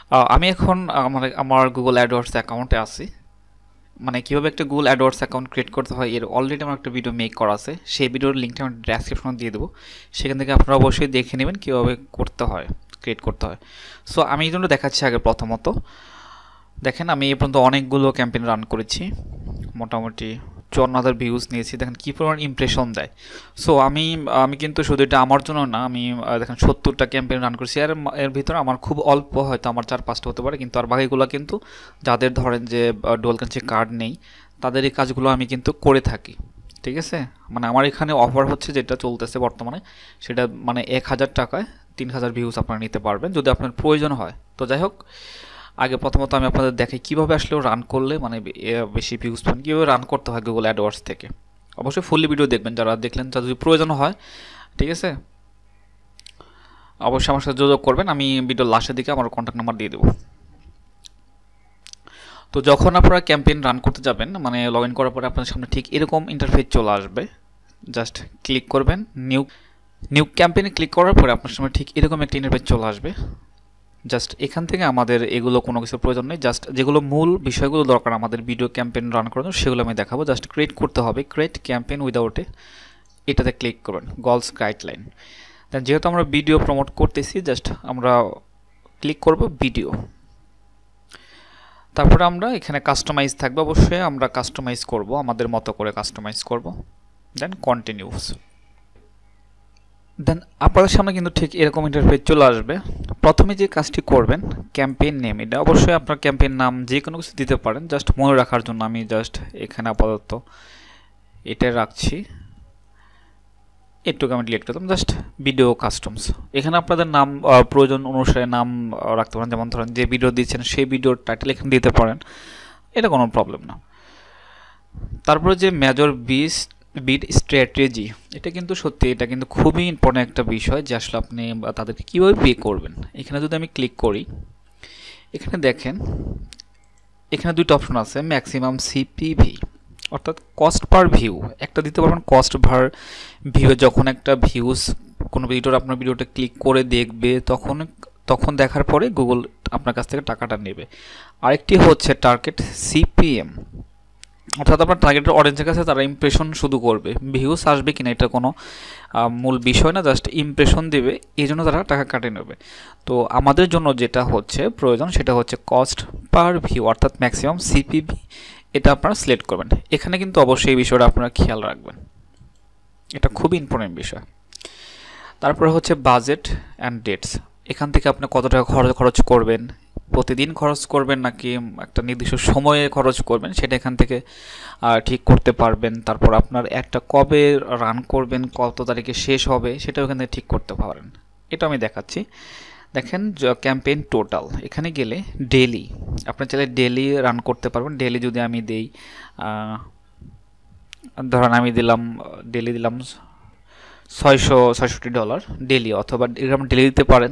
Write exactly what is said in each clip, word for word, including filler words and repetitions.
আহ, আমি এখন আমার আমার গুগল অ্যাডওয়ার্ডস অ্যাকাউন্টে আছি। মানে কীভাবে একটা গুগল অ্যাডওয়ার্ডস অ্যাকাউন্ট ক্রিয়েট করতে হয় এর অলরেডি আমার একটা ভিডিও মেক করা আছে, সেই ভিডিওর লিঙ্কটা আমি ডেসক্রিপশনে দিয়ে দেবো। সেখান থেকে আপনারা অবশ্যই দেখে নেবেন কীভাবে করতে হয়, ক্রিয়েট করতে হয়। সো আমি এই জন্য দেখাচ্ছি আগে। প্রথমত দেখেন, আমি এ পর্যন্ত অনেকগুলো ক্যাম্পেইন রান করেছি, মোটামুটি চুয়ান্ন হাজার ভিউজ নিয়েছি। দেখেন কী পরিমাণ ইমপ্রেশন দেয়। সো আমি আমি কিন্তু শুধু এটা আমার জন্য না, আমি আহ, দেখেন সত্তরটা ক্যাম্পেইন রান করেছি। আর এর ভিতরে আমার খুব অল্প, হয়তো আমার চার পাঁচটা হতে পারে, কিন্তু আর বাকিগুলো কিন্তু যাদের ধরেন যে ডুয়াল কারেন্সি কার্ড নেই তাদের এই কাজগুলো আমি কিন্তু করে থাকি। ঠিক আছে, মানে আমার এখানে অফার হচ্ছে যেটা চলতেছে বর্তমানে, সেটা মানে এক হাজার টাকায় তিন হাজার ভিউজ আপনারা নিতে পারবেন যদি আপনার প্রয়োজন হয়। তো যাই হোক, আগে প্রথমত আমি আপনাদের দেখাই কীভাবে আসলে রান করলে মানে বেশি ভিউজ পান, কীভাবে রান করতে হয় গুগল অ্যাডওয়ার্ডস থেকে। অবশ্যই ফুললি ভিডিও দেখবেন যারা দেখলেন, তার যদি প্রয়োজন হয়, ঠিক আছে, অবশ্যই আমার সাথে যোগাযোগ করবেন। আমি ভিডিওর লাস্টের দিকে আমার কন্ট্যাক্ট নাম্বার দিয়ে দেবো। তো যখন আপনারা ক্যাম্পেইন রান করতে যাবেন, মানে লগ ইন করার পরে আপনার সামনে ঠিক এরকম ইন্টারফেস চলে আসবে। জাস্ট ক্লিক করবেন, নিউ নিউ ক্যাম্পেইনে ক্লিক করার পরে আপনার সামনে ঠিক এরকম একটা ইন্টারফেস চলে আসবে। জাস্ট এখান থেকে আমাদের এগুলো কোনো কিছু প্রয়োজন নেই, জাস্ট যেগুলো মূল বিষয়গুলো দরকার আমাদের ভিডিও ক্যাম্পেইন রান করার জন্য সেগুলো আমি দেখাবো। জাস্ট ক্রিয়েট করতে হবে, ক্রিয়েট ক্যাম্পেইন উইদাউট এ, এটাতে ক্লিক করবেন, গোলস গাইডলাইন। দেন যেহেতু আমরা ভিডিও প্রমোট করতেছি, জাস্ট আমরা ক্লিক করব ভিডিও। তারপরে আমরা এখানে কাস্টমাইজ থাকবে, অবশ্যই আমরা কাস্টমাইজ করব, আমাদের মতো করে কাস্টমাইজ করব। দেন কন্টিনিউস। দেন আপনাদের সামনে কিন্তু ঠিক এরকম ইন্টারফেস চলে আসবে। প্রথমে যে কাজটি করবেন, ক্যাম্পেইন নেম, এটা অবশ্যই আপনার ক্যাম্পেইন নাম যে কোনো কিছু দিতে পারেন, জাস্ট মনে রাখার জন্য আমি জাস্ট এখানে আপাতত এটা রাখছি। একটু আমি ডিলিট করতাম, জাস্ট ভিডিও কাস্টমস। এখানে আপনাদের নাম প্রয়োজন অনুসারে নাম রাখতে পারেন, যেমন ধরেন যে ভিডিও দিচ্ছেন সেই ভিডিওর টাইটেল এখানে দিতে পারেন, এটা কোনো প্রবলেম না। তারপরে যে মেজর বিস বিট স্ট্র্যাটেজি, এটা কিন্তু সত্যি, এটা কিন্তু খুবই ইম্পর্টেন্ট একটা বিষয় যে আসলে আপনি তাদেরকে কীভাবে পে করবেন। এখানে যদি আমি ক্লিক করি, এখানে দেখেন এখানে দুইটা অপশন আছে, ম্যাক্সিমাম সিপিভি অর্থাৎ কস্ট পার ভিউ একটা দিতে পারবেন। কস্ট পার ভিউ, যখন একটা ভিউজ কোনো ভিডিওর আপনার ভিডিওটা ক্লিক করে দেখবে তখন তখন দেখার পরে গুগল আপনার কাছ থেকে টাকাটা নেবে। আরেকটি হচ্ছে টার্গেট সিপিএম, অর্থাৎ আপনার টার্গেটের অডিয়েন্সের কাছে তারা ইমপ্রেশন শুধু করবে, ভিউস আসবে কিনা এটা কোনো মূল বিষয় না, জাস্ট ইমপ্রেশন দেবে, এই জন্য তারা টাকা কাটে নেবে। তো আমাদের জন্য যেটা হচ্ছে প্রয়োজন সেটা হচ্ছে কস্ট পার ভিউ অর্থাৎ ম্যাক্সিমাম সিপিভি, এটা আপনারা সিলেক্ট করবেন। এখানে কিন্তু অবশ্যই এই বিষয়টা আপনারা খেয়াল রাখবেন, এটা খুবই ইম্পর্টেন্ট বিষয়। তারপরে হচ্ছে বাজেট অ্যান্ড ডেটস, এখান থেকে আপনি কত টাকা খরচ খরচ করবেন, প্রতিদিন খরচ করবেন নাকি একটা নির্দিষ্ট সময়ে খরচ করবেন, সেটা এখান থেকে ঠিক করতে পারবেন। তারপর আপনার একটা কবে রান করবেন, কত তারিখে শেষ হবে, সেটাও এখান থেকে ঠিক করতে পারেন। এটা আমি দেখাচ্ছি। দেখেন ক্যাম্পেইন টোটাল, এখানে গেলে ডেলি, আপনি চাইলে ডেলি রান করতে পারবেন। ডেলি যদি আমি দেই, ধরেন আমি দিলাম ডেলি দিলাম ছয়শো ছয়ষট্টি ডলার ডেলি, অথবা এরকম ডেলি দিতে পারেন।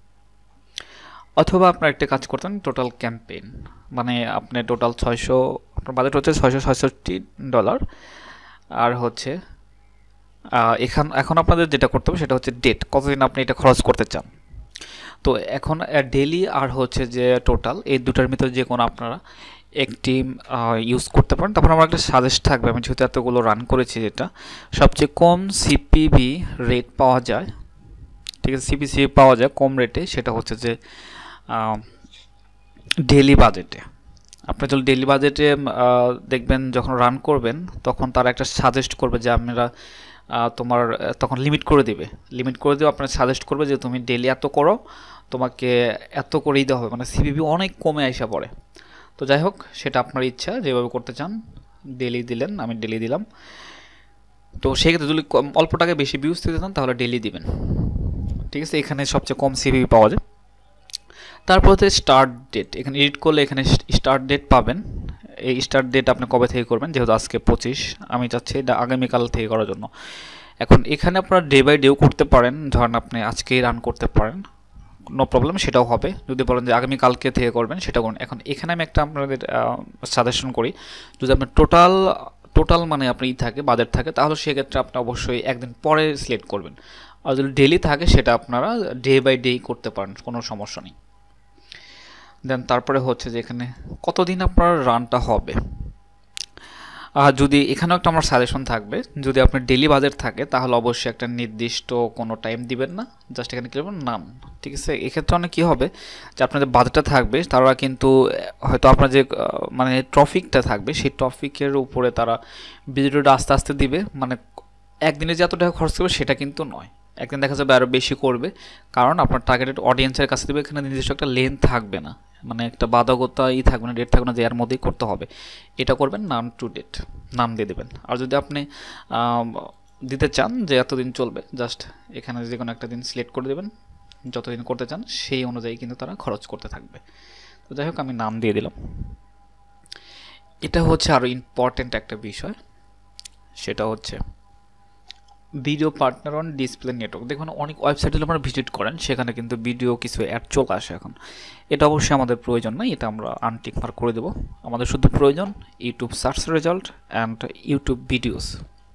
অথবা আপনার একটা কাজ করতেন, টোটাল ক্যাম্পেইন মানে আপনি টোটাল ছয়শো, আপনার বাজেট হচ্ছে ছয়শো ছয়ষট্টি ডলার। আর হচ্ছে এখান এখন আপনাদের যেটা করতে হবে সেটা হচ্ছে ডেট, কতদিন আপনি এটা খরচ করতে চান। তো এখন ডেলি আর হচ্ছে যে টোটাল, এই দুটার ভিতরে যে কোনো আপনারা একটি ইউজ করতে পারেন। তারপর আমার একটা সাজেস্ট থাকবে, আমি যেহেতু এতগুলো রান করেছি, যেটা সবচেয়ে কম সিপিভি রেট পাওয়া যায়, ঠিক আছে, সিপিসি পাওয়া যায় কম রেটে, সেটা হচ্ছে যে ডেলি বাজেটে। আপনি যদি ডেলি বাজেটে দেখবেন যখন রান করবেন তখন তারা একটা সাজেস্ট করবে যে আপনারা তোমার তখন লিমিট করে দিবে, লিমিট করে দেবে আপনার সাজেস্ট করবে যে তুমি ডেলি এত করো, তোমাকে এত করেই দেওয়া হবে, মানে সিপিভি অনেক কমে আসা পড়ে। তো যাই হোক, সেটা আপনার ইচ্ছা, যেভাবে করতে চান। ডেলি দিলেন, আমি ডেলি দিলাম। তো সেক্ষেত্রে যদি অল্প টাকায় বেশি ভিউজ দিতে চান তাহলে ডেলি দিবেন, ঠিক আছে। এখানে সবচেয়ে কম সিপিভি পাওয়া যায়। তারপর হচ্ছে স্টার্ট ডেট, এখানে এডিট করলে এখানে স্টার্ট ডেট পাবেন। এই স্টার্ট ডেট আপনি কবে থেকে করবেন, যেহেতু আজকে পঁচিশ, আমি চাচ্ছি এটা আগামীকাল থেকে করার জন্য। এখন এখানে আপনারা ডে বাই ডেও করতে পারেন, ধরেন আপনি আজকেই রান করতে পারেন, নো প্রবলেম, সেটাও হবে। যদি বলেন যে আগামীকালকে থেকে করবেন, সেটা করুন। এখন এখানে আমি একটা আপনাদের সাজেশন করি, যদি আপনার টোটাল টোটাল মানে আপনি ই থাকে, বাজেট থাকে, তাহলে সেক্ষেত্রে আপনি অবশ্যই একদিন পরে সিলেক্ট করবেন। আর যদি ডেলি থাকে সেটা আপনারা ডে বাই ডেই করতে পারেন, কোনো সমস্যা নেই। দেন তারপরে হচ্ছে যে এখানে কতদিন আপনার রানটা হবে। আর যদি এখানেও একটা আমার সাজেশন থাকবে, যদি আপনার ডেইলি বাজেট থাকে তাহলে অবশ্যই একটা নির্দিষ্ট কোনো টাইম দিবেন না, জাস্ট এখানে কি করবেন নাম, ঠিক আছে। এক্ষেত্রে অনেক কী হবে যে আপনার যে বাজেটটা থাকবে তারা কিন্তু হয়তো আপনার যে মানে টপিকটা থাকবে সেই টপিকের উপরে তারা ভিডিওটা আস্তে আস্তে দিবে, মানে একদিনে যে এত টাকা খরচ করবে সেটা কিন্তু নয়, একদিন দেখা যাবে আরও বেশি করবে, কারণ আপনার টার্গেটেড অডিয়েন্সের কাছে দেবে, এখানে নির্দিষ্ট একটা লেন্থ থাকবে না, মানে একটা বাধ্যকতাই থাকবে না, ডেট থাকবে না যে এর মধ্যেই করতে হবে। এটা করবেন নাম টু ডেট, নাম দিয়ে দেবেন। আর যদি আপনি দিতে চান যে এতদিন চলবে, জাস্ট এখানে যে কোনো একটা দিন সিলেক্ট করে দেবেন, যতদিন করতে চান সেই অনুযায়ী কিন্তু তারা খরচ করতে থাকবে। তো যাই হোক আমি নাম দিয়ে দিলাম। এটা হচ্ছে আরও ইম্পর্টেন্ট একটা বিষয়, সেটা হচ্ছে video partner on display network. দেখুন অনেক ওয়েবসাইটে আপনারা ভিজিট করেন, সেখানে কিন্তু ভিডিও কিছু অ্যাড চলে আসে। এখন এটা অবশ্যই আমাদের প্রয়োজন নয়, এটা আমরা আনটিক মার্ক করে দেবো। আমাদের শুধু প্রয়োজন YouTube search result and YouTube videos,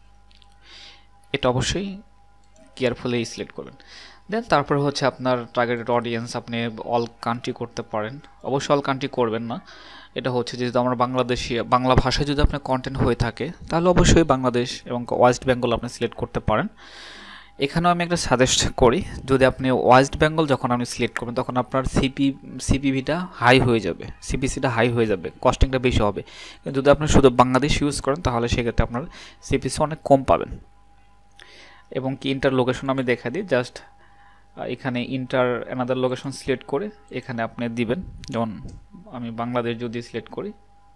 এটা অবশ্যই কেয়ারফুলি সিলেক্ট করবেন। দেন তারপরে হচ্ছে আপনার টার্গেটেড অডিয়েন্স আপনি অল কান্ট্রি করতে পারেন, অবশ্যই অল কান্ট্রি করবেন না। এটা হচ্ছে যেহেতু আমরা বাংলাদেশি, বাংলা ভাষায় যদি আপনার কন্টেন্ট হয়ে থাকে তাহলে অবশ্যই বাংলাদেশ এবং ওয়েস্ট বেঙ্গল আপনি সিলেক্ট করতে পারেন। এখানেও আমি একটা সাজেস্ট করি, যদি আপনি ওয়েস্ট বেঙ্গল যখন আপনি সিলেক্ট করবেন তখন আপনার সিপি সিপিভিটা হাই হয়ে যাবে, সিপিসিটা হাই হয়ে যাবে, কস্টিংটা বেশি হবে। কিন্তু যদি আপনি শুধু বাংলাদেশ ইউজ করেন তাহলে সেক্ষেত্রে আপনার সিপিসি অনেক কম পাবেন। এবং কি ইন্টার লোকেশন আমি দেখা দিই, জাস্ট এখানে ইন্টার অ্যানাদার লোকেশন সিলেক্ট করে এখানে আপনি দিবেন। যেমন আমি বাংলাদেশ যদি সিলেক্ট করি,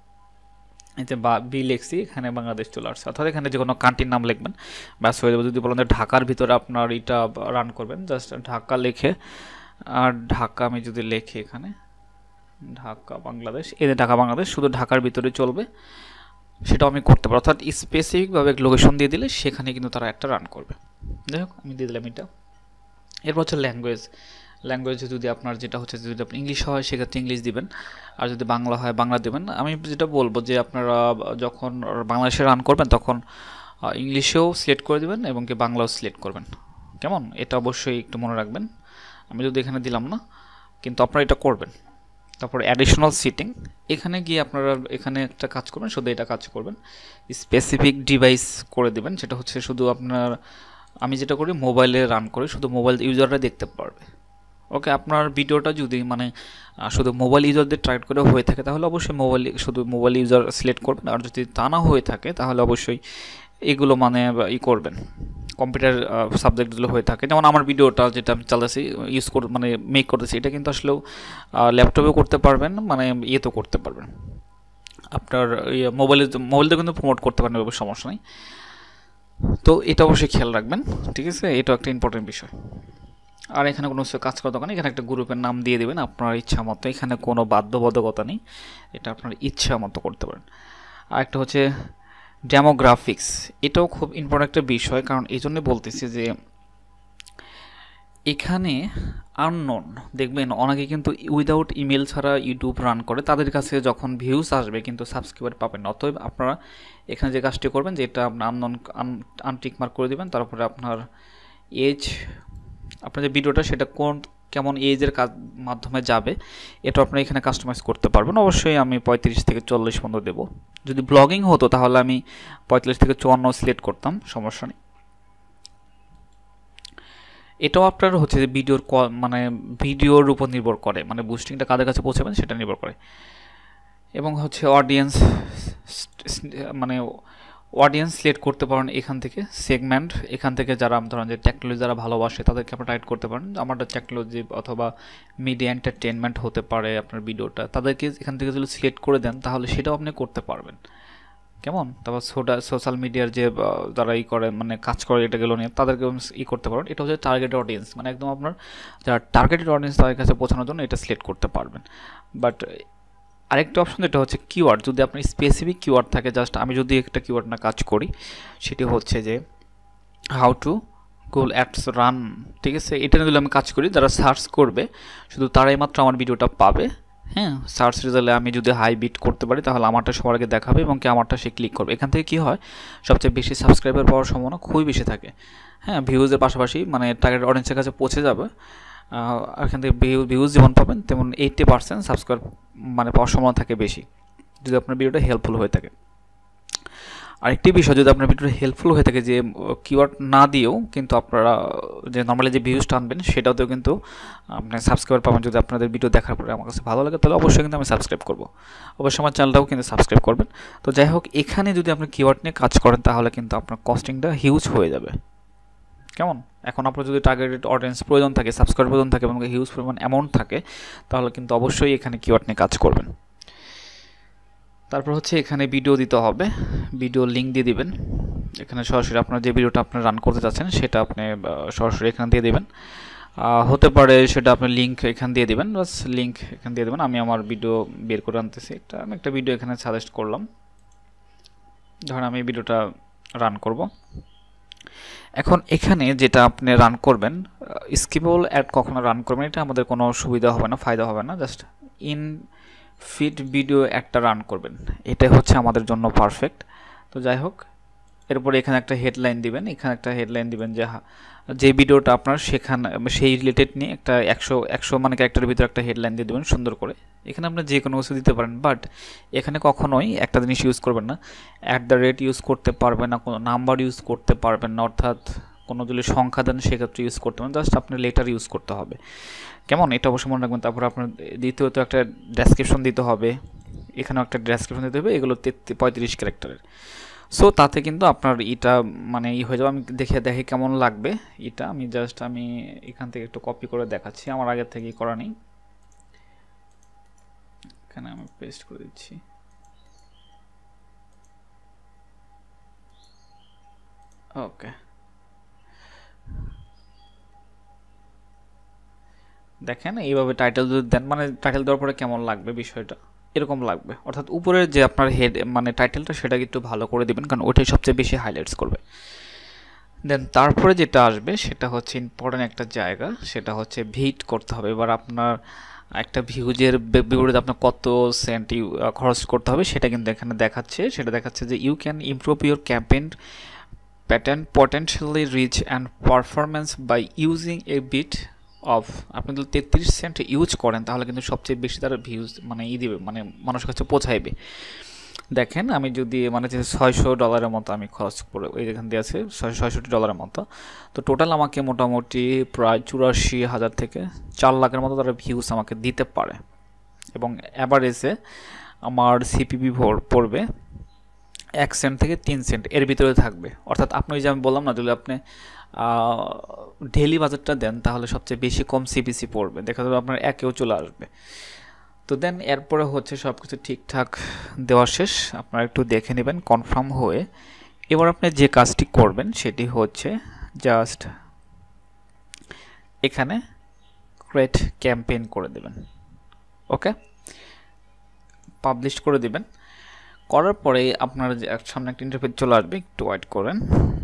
এই যে বা বি লিখছি, এখানে বাংলাদেশ চলে আসছে, অর্থাৎ এখানে যে কোনো কান্ট্রির নাম লিখবেন ব্যাস হয়ে যাবে। যদি বলেন যে ঢাকার ভিতরে আপনার এটা রান করবেন, জাস্ট ঢাকা লিখে, আর ঢাকা আমি যদি লিখি এখানে ঢাকা বাংলাদেশ, এই যে ঢাকা বাংলাদেশ শুধু ঢাকার ভিতরে চলবে, সেটাও আমি করতে পারি। অর্থাৎ স্পেসিফিকভাবে লোকেশন দিয়ে দিলে সেখানে কিন্তু তারা একটা রান করবে। যাই হোক আমি দিয়ে দিলাম এটা। এরপর হচ্ছে ল্যাঙ্গুয়েজ। ল্যাঙ্গুয়েজ যদি আপনার যেটা হচ্ছে যদি আপনি ইংলিশ হয় সেক্ষেত্রে ইংলিশ দিবেন, আর যদি বাংলা হয় বাংলা দেবেন। আমি যেটা বলবো যে আপনারা যখন বাংলাদেশে রান করবেন তখন ইংলিশেও সিলেক্ট করে দেবেন এবং কি বাংলাও সিলেক্ট করবেন, কেমন? এটা অবশ্যই একটু মনে রাখবেন। আমি যদি এখানে দিলাম না, কিন্তু আপনারা এটা করবেন। তারপর অ্যাডিশনাল সিটিং, এখানে গিয়ে আপনারা এখানে একটা কাজ করবেন, শুধু এটা কাজ করবেন, স্পেসিফিক ডিভাইস করে দেবেন, সেটা হচ্ছে শুধু আপনার, আমি যেটা করি মোবাইলে রান করি, শুধু মোবাইল ইউজাররা দেখতে পারবে। ওকে, আপনার ভিডিওটা যদি মানে শুধু মোবাইল ইউজারদের টার্গেট করে হয়ে থাকে তাহলে অবশ্যই মোবাইল শুধু মোবাইল ইউজার সিলেক্ট করবেন, আর যদি তা না হয়ে থাকে তাহলে অবশ্যই এগুলো মানে ই করবেন, কম্পিউটার সাবজেক্টগুলো হয়ে থাকে। যেমন আমার ভিডিওটা যেটা আমি চালাচ্ছি ইউজ করে মানে মেক করতেছি, এটা কিন্তু আসলেও ল্যাপটপেও করতে পারবেন, মানে ইয়েতেও করতে পারবেন, আপনার ইয়ে মোবাইলে মোবাইলটা কিন্তু প্রমোট করতে পারেন, সমস্যা নেই। তো এটা অবশ্যই খেয়াল রাখবেন, ঠিক আছে, এটা একটা ইম্পর্টেন্ট বিষয়। আর এখানে কোনো কাজ করার দরকার নেই, এখানে একটা গ্রুপের নাম দিয়ে দেবেন আপনার ইচ্ছা মতো, এখানে কোনো বাধ্যবাধকতা নেই, এটা আপনার ইচ্ছা মতো করতে পারেন। আর একটা হচ্ছে ডেমোগ্রাফিক্স, এটাও খুব ইম্পর্টেন্ট একটা বিষয়, কারণ এই জন্যই বলতেছি যে এখানে আননোন দেখবেন অনেকে কিন্তু উইদাউট ইমেল ছাড়া ইউটিউব রান করে, তাদের কাছে যখন ভিউজ আসবে কিন্তু সাবস্ক্রাইবার পাবেন না। অতএব আপনারা এখানে যে কাজটি করবেন যে এটা আপনার আননোন আনটিক মার্ক করে দেবেন, তারপরে আপনার এজ, আপনার যে ভিডিওটা সেটা কোন কেমন এজের কাজ মাধ্যমে যাবে এটা আপনারা এখানে কাস্টমাইজ করতে পারবেন। অবশ্যই আমি পঁয়ত্রিশ থেকে চল্লিশ পর্যন্ত দেবো। যদি ব্লগিং হতো তাহলে আমি পঁয়তাল্লিশ থেকে চুয়ান্ন সিলেক্ট করতাম, সমস্যা নেই। এটাও আপনার হচ্ছে যে ভিডিওর মানে ভিডিওর উপর নির্ভর করে, মানে বুস্টিংটা কাদের কাছে পৌঁছাবেন সেটা নির্ভর করে। এবং হচ্ছে অডিয়েন্স, মানে অডিয়েন্স সিলেক্ট করতে পারেন এখান থেকে, সেগমেন্ট এখান থেকে, যারা ধরেন যে টেকনোলজি যারা ভালোবাসে তাদেরকে আপনারা টাইট করতে পারেন, আমারটা টেকনোলজি অথবা মিডিয়া এন্টারটেনমেন্ট হতে পারে আপনার ভিডিওটা, তাদেরকে এখান থেকে যদি সিলেক্ট করে দেন তাহলে সেটাও আপনি করতে পারবেন, কেমন? তারপর সোডা সোশ্যাল মিডিয়ার যে যারা ই করে মানে কাজ করে এটাগুলো নিয়ে তাদেরকে ই করতে পারেন। এটা হচ্ছে টার্গেটেড অডিয়েন্স, মানে একদম আপনার যারা টার্গেটেড অডিয়েন্স তাদের কাছে পৌঁছানোর জন্য এটা সিলেক্ট করতে পারবেন। বাট আরেকটা অপশন যেটা হচ্ছে কিওয়ার্ড, যদি আপনার স্পেসিফিক কিওয়ার্ড থাকে, জাস্ট আমি যদি একটা কিওয়ার্ড না কাজ করি, সেটি হচ্ছে যে how to Google ads run, ঠিক আছে, এটা যদি আমি কাজ করি, যারা সার্চ করবে শুধু তারাই মাত্র আমার ভিডিওটা পাবে। হ্যাঁ, সার্চ রেজাল্টে আমি যদি হাই বিট করতে পারি তাহলে আমারটা সবার আগে দেখাবে এবং কি আমারটা সে ক্লিক করবে। এখান থেকে কী হয়, সবচেয়ে বেশি সাবস্ক্রাইবার পাওয়ার সম্ভাবনা খুবই বেশি থাকে। হ্যাঁ, ভিউজের পাশাপাশি মানে টার্গেট অডিয়েন্সের কাছে পৌঁছে যাবে, এখান থেকে ভিউজ যেমন পাবেন তেমন এইটটি পার্সেন্ট সাবস্ক্রাইব মানে পাওয়ার সম্ভাবনা থাকে বেশি যদি আপনার ভিডিওটা হেল্পফুল হয়ে থাকে। আরেকটি বিষয়, যদি আপনার ভিডিওটা হেল্পফুল হয়ে থাকে যে কিওয়ার্ড না দিয়েও কিন্তু আপনারা যে নর্মালি যে ভিউজ টানবেন সেটাতেও কিন্তু আপনি সাবস্ক্রাইবার পাবেন। যদি আপনাদের ভিডিও দেখার পরে আমার কাছে ভালো লাগে তাহলে অবশ্যই কিন্তু আমি সাবস্ক্রাইব করব, অবশ্যই আমার চ্যানেলটাও কিন্তু সাবস্ক্রাইব করবেন। তো যাই হোক, এখানে যদি আপনি কিওয়ার্ড নিয়ে কাজ করেন তাহলে কিন্তু আপনার কস্টিংটা হিউজ হয়ে যাবে। কেমন? এখন আপনার যদি টার্গেটেড অডিয়েন্স প্রয়োজন থাকে, সাবস্ক্রাইব প্রয়োজন থাকে এবং হিউজ পরিমাণ অ্যামাউন্ট থাকে তাহলে কিন্তু অবশ্যই এখানে কিওয়ার্ড নিয়ে কাজ করবেন। তারপর হচ্ছে এখানে ভিডিও দিতে হবে, ভিডিও লিঙ্ক দিয়ে দিবেন। এখানে সরাসরি আপনার যে ভিডিওটা আপনি রান করতে চাচ্ছেন সেটা আপনি সরাসরি এখানে দিয়ে দিবেন। হতে পারে সেটা আপনি লিঙ্ক এখান দিয়ে দিবেন, বাস লিঙ্ক এখান দিয়ে দেবেন। আমি আমার ভিডিও বের করে আনতেছি, একটা আমি একটা ভিডিও এখানে সাজেস্ট করলাম। ধরেন আমি ভিডিওটা রান করব। এখন এখানে যেটা আপনি রান করবেন, স্কিপেবল অ্যাড কখনো রান করবেন, এটা আমাদের কোনো সুবিধা হবে না, ফায়দা হবে না। জাস্ট ইন ফিড ভিডিও একটা রান করবেন, এটাই হচ্ছে আমাদের জন্য পারফেক্ট। তো যাই হোক, এরপরে এখানে একটা হেডলাইন দিবেন, এখানে একটা হেডলাইন দিবেন যে যে ভিডিওটা আপনার সেখানে সেই রিলেটেড নিয়ে একটা একশো একশো মানে ক্যারেক্টারের ভিতরে একটা হেডলাইন দিয়ে দেবেন সুন্দর করে। এখানে আপনার যে কোনো কিছু দিতে পারেন, বাট এখানে কখনোই একটা জিনিস ইউজ করবেন না, অ্যাট দ্য রেট ইউজ করতে পারবেন না, কোনো নাম্বার ইউজ করতে পারবেন না, অর্থাৎ কোনো যদি সংখ্যা দেন সেক্ষেত্রে ইউজ করতে পারেন, জাস্ট আপনি লেটার ইউজ করতে হবে। কেমন? এটা অবশ্যই মনে রাখবেন। তারপর আপনার দ্বিতীয়ত একটা ডেসক্রিপশন দিতে হবে, এখানেও একটা ডেসক্রিপশন দিতে হবে, এগুলো পঁয়ত্রিশ ক্যারেক্টারের। সো তাতে কিন্তু আপনার এটা মানে ই হয়ে যাবে। আমি দেখে দেখে কেমন লাগবে এটা, আমি জাস্ট আমি এখান থেকে একটু কপি করে দেখাচ্ছি, আমার আগের থেকেই করা নেই, এখানে আমি পেস্ট করে দিচ্ছি। ওকে, দেখেন এইভাবে টাইটেল যদি দেন, মানে টাইটেল দেওয়ার পরে কেমন লাগবে বিষয়টা এরকম লাগবে, অর্থাৎ উপরের যে আপনার হেড মানে টাইটেলটা সেটা একটু ভালো করে দিবেন, কারণ ওইটাই সবচেয়ে বেশি হাইলাইটস করবে। দেন তারপরে যেটা আসবে সেটা হচ্ছে ইম্পর্টেন্ট একটা জায়গা, সেটা হচ্ছে ভিট করতে হবে। এবার আপনার একটা ভিউজের বিপরীতে আপনার কত সেন্ট খরচ করতে হবে সেটা কিন্তু এখানে দেখাচ্ছে, সেটা দেখাচ্ছে যে you can improve your campaign pattern potentially reach and performance by using a bit of. আপনি যদি তেত্রিশ সেন্ট ইউজ করেন তাহলে কিন্তু সবচেয়ে বেশি তার ভিউজ মানে ই দিবে, মানে মানুষের কাছে পৌঁছাইবে। দেখেন আমি যদি মানে যে ছয়শো ডলারের মতো আমি খরচ করে ওই যেখান দিয়ে আছে ছয়শো ছয়ষট্টি ডলারের মতো, তো টোটাল আমাকে মোটামুটি প্রায় চুরাশি হাজার থেকে চার লাখের মতো তারা ভিউজ আমাকে দিতে পারে, এবং অ্যাভারেজে আমার সিপিপি পড়বে এক সেন্ট থেকে তিন সেন্ট এর ভিতরে থাকবে। অর্থাৎ আপনি যে আমি বললাম না, যদি আপনি ডেইলি বাজেটটা দেন তাহলে সবচেয়ে বেশি কম সিপিসি পড়বে, দেখা যাবে আপনার একেও চলে আসবে। তো দেন এরপরে হচ্ছে সব কিছু ঠিকঠাক দেওয়া শেষ, আপনারা একটু দেখে নেবেন কনফার্ম হয়ে। এবার আপনি যে কাজটি করবেন সেটি হচ্ছে জাস্ট এখানে ক্রিয়েট ক্যাম্পেইন করে দেবেন। ওকে, পাবলিশ করে দিবেন। করার পরে আপনার সামনে একটা ইন্টারফেস চলে আসবে, একটু ওয়েট করেন।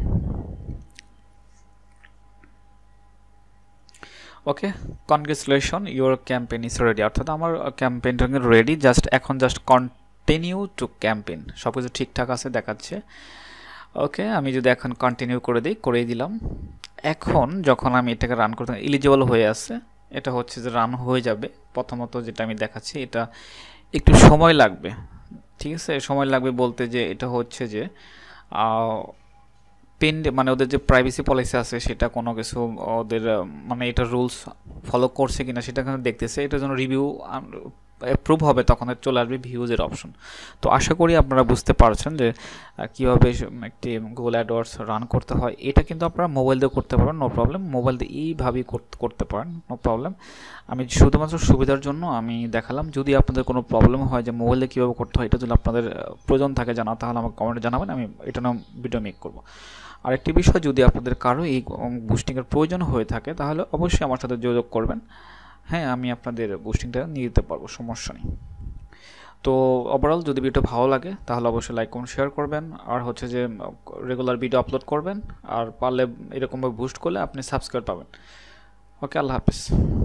Okay, congratulation, your campaign is ready, অর্থাৎ আমার ক্যাম্পেইনটা রেডি, জাস্ট এখন জাস্ট কন্টিনিউ টু ক্যাম্পেইন, সব কিছু ঠিকঠাক আছে দেখাচ্ছে। ওকে, আমি যদি এখন কন্টিনিউ করে দিই, করেই দিলাম। এখন যখন আমি এটাকে রান করতে এলিজিবল হয়ে আছে, এটা হচ্ছে যে রান হয়ে যাবে। প্রথমত যেটা আমি দেখাচ্ছি এটা একটু সময় লাগবে, ঠিক আছে? সময় লাগবে বলতে যে এটা হচ্ছে যে পেন মানে ওদের যে প্রাইভেসি পলিসি আছে সেটা কোনো কিছু ওদের মানে এটা রুলস ফলো করছে কিনা সেটা কিন্তু দেখতেছে, এটার জন্য রিভিউ অ্যাপ্রুভ হবে তখন চলে আসবে ভিউজের অপশন। তো আশা করি আপনারা বুঝতে পারছেন যে কীভাবে একটি গুগল অ্যাডওয়ার্ডস রান করতে হয়। এটা কিন্তু আপনারা মোবাইল দিয়ে করতে পারেন, নো প্রবলেম, মোবাইল দিয়ে এইভাবেই করতে পারেন, নো প্রবলেম। আমি শুধুমাত্র সুবিধার জন্য আমি দেখালাম। যদি আপনাদের কোনো প্রবলেম হয় যে মোবাইল দিয়ে কীভাবে করতে হয়, এটা যদি আপনাদের প্রয়োজন থাকে জানা, তাহলে আমাকে কমেন্টে জানাবেন, আমি এটা নিয়ে ভিডিও মেক করবো। আরেকটি বিষয়, যদি আপনাদের কারো এই বুস্টিংয়ের প্রয়োজন হয়ে থাকে তাহলে অবশ্যই আমার সাথে যোগাযোগ করবেন। হ্যাঁ, আমি আপনাদের বুস্টিংটা নিয়ে দিতে পারবো, সমস্যা নেই। তো ওভারঅল যদি ভিডিওটা ভালো লাগে তাহলে অবশ্যই লাইক কমেন্ট শেয়ার করবেন, আর হচ্ছে যে রেগুলার ভিডিও আপলোড করবেন, আর পারলে এরকমভাবে বুস্ট করলে আপনি সাবস্ক্রাইব পাবেন। ওকে, আল্লাহ হাফিজ।